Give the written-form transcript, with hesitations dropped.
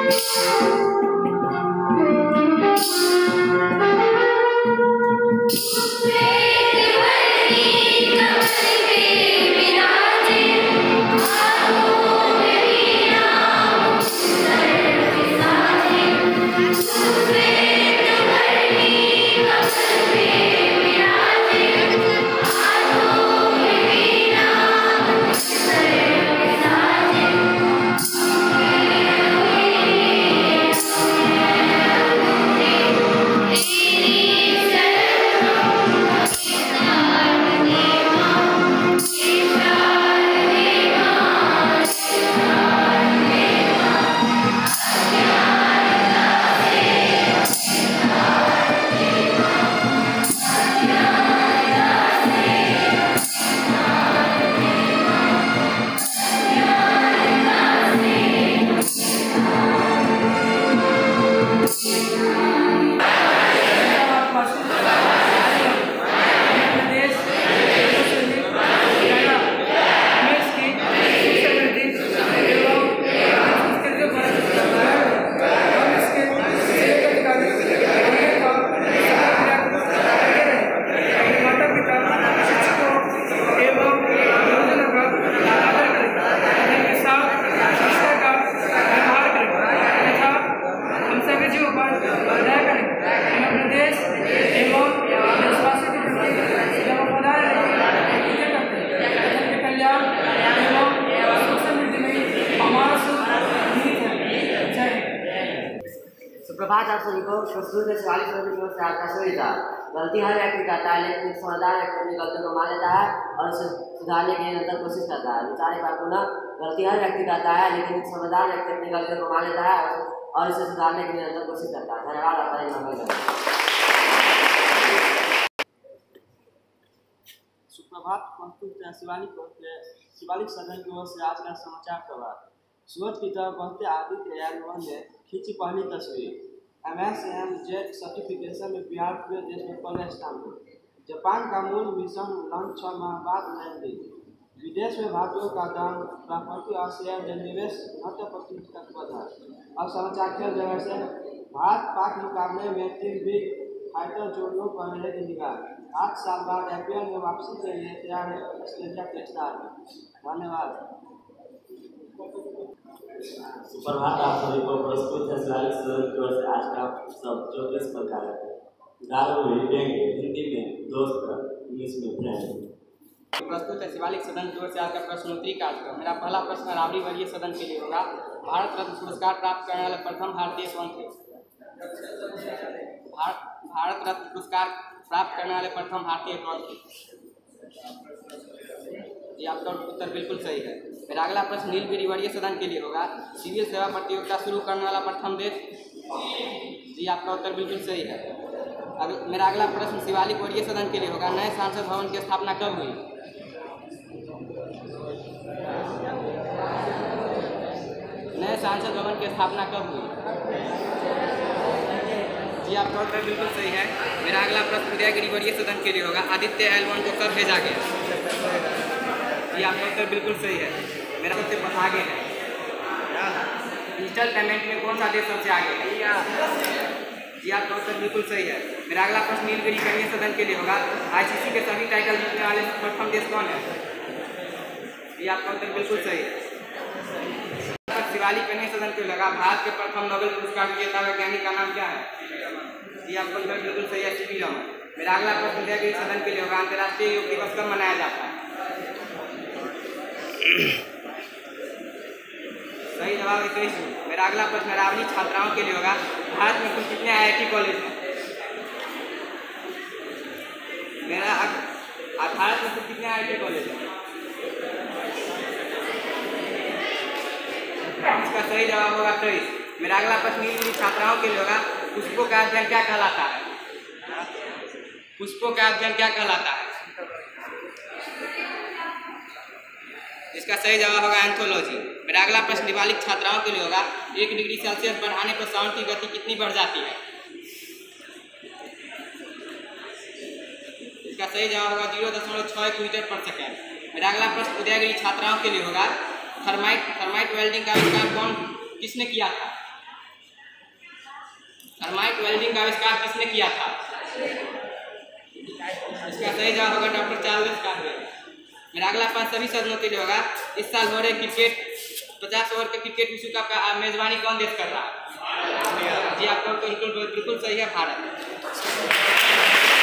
सुप्रभात आप सभी को। प्रस्तुत है 44 वर्ग से आपका सुविधा। गलती हर व्यक्ति करता है, लेकिन समझदार व्यक्ति अपनी गलती को मान लेता है और उसे सुधारने की निरंतर कोशिश करता है। विचार बात पुनः, गलती हर व्यक्ति करता है, लेकिन समझदार व्यक्ति अपनी गलती को मान लेता है और उसे सुधारने की निरंतर कोशिश करता है। धन्यवाद आपका। सुप्रभात। प्रस्तुत है शिवालिक सदन की ओर से आज का समाचार प्रभात। सूरज की तरफ बढ़ते आदित्य एल1 ने खींची पहली तस्वीर। MS/MZ सर्टिफिकेशन में बिहार पूरे देश में पहले स्थान पर। जापान का मूल मिशन लॉन्च 6 माह बाद लैंडिंग। विदेश में भारतीयों का दाम प्रॉपर्टी और शेयर निवेश 90% तक बढ़ा। अब समाचार खेल जगह से। भारत पाक मुकाबले में 3 बिग फाइटर जोड़ों पर रहेगी निगाह। 8 साल बाद IPL में वापसी के लिए तैयार है ऑस्ट्रेलिया के स्टार। धन्यवाद। सुप्रभात आप सभी को। प्रस्तुत है शिवालिक सदन की ओर से आज का सब 24 प्रकार हिंदी में दोस्त, इंग्लिश में फ्रेंड। प्रस्तुत है शिवालिक सदन की ओर से आज का प्रश्नोत्तरी कार्यक्रम। मेरा पहला प्रश्न राबड़ी वर्गीय सदन के लिए होगा। भारत रत्न पुरस्कार प्राप्त करने वाले प्रथम भारतीय कौन थे? भारत रत्न पुरस्कार प्राप्त करने वाले प्रथम भारतीय कौन थे? ये आपका उत्तर बिल्कुल सही है। मेरा अगला प्रश्न नीलगिरी वर्गीय सदन के लिए होगा। सिविल सेवा प्रतियोगिता शुरू करने वाला प्रथम देश? जी आपका उत्तर बिल्कुल सही है। अब मेरा अगला प्रश्न शिवालिक वर्गीय सदन के लिए होगा। नए संसद भवन की स्थापना कब हुई? नए संसद भवन की स्थापना कब हुई? जी आपका उत्तर बिल्कुल सही है। मेरा अगला प्रश्न उदयगिरी वर्गीय सदन के लिए होगा। आदित्य L1 को कब भेजा गया? जी आपका उत्तर बिल्कुल सही है। मेरा सबसे आगे है। डिजिटल पेमेंट में कौन सा देश सबसे आगे है? जी आपका उत्तर बिल्कुल सही है। मेरा अगला प्रश्न नीलगिरी वर्गीय सदन के लिए होगा। ICC के सभी टाइटल जीतने वाले प्रथम देश कौन है? जी आपका उत्तर बिल्कुल सही है। शिवालिक वर्गीय सदन के लिए होगा। भारत के प्रथम नोबेल पुरस्कार विजेता वैज्ञानिक का नाम क्या है? जी आपका उत्तर बिल्कुल सही है, CP रमन। मेरा अगला प्रश्न उदयगिरी सदन के लिए होगा। अंतर्राष्ट्रीय योग दिवस कब मनाया जाता है? सही जवाब 21 जून। मेरा अगला प्रश्न रावणी छात्राओं के लिए होगा। भारत में कुल कितने IIT कॉलेज हैं? भारत में कुल कितने IIT कॉलेज हैं? इसका सही जवाब होगा 23। मेरा अगला प्रश्न नीलगिरी छात्राओं के लिए होगा। पुष्पों का अध्ययन क्या कहलाता है? पुष्पों का अध्ययन क्या कहलाता है? इसका सही जवाब होगा एंथोलॉजी। मेरा अगला प्रश्न दिवालिक छात्राओं के लिए होगा। 1 डिग्री सेल्सियस बढ़ाने पर साउंड की गति कितनी बढ़ जाती है? इसका सही जवाब होगा 0.61 मीटर पर सेकेंड। मेरा अगला प्रश्न उदयगिरी छात्राओं के लिए होगा। थर्माइट वेल्डिंग का आविष्कार किसने किया था? थर्माइट वेल्डिंग का आविष्कार किसने किया था? इसका सही जवाब होगा डॉक्टर चार्ल्स डार्विन। मेरा अगला प्रश्न सभी सदनों के लिए होगा। इस साल हो रहे क्रिकेट 50 ओवर के क्रिकेट विश्व कप का मेजबानी कौन देश कर रहा है? जी आपका उत्तर बिल्कुल सही है, भारत।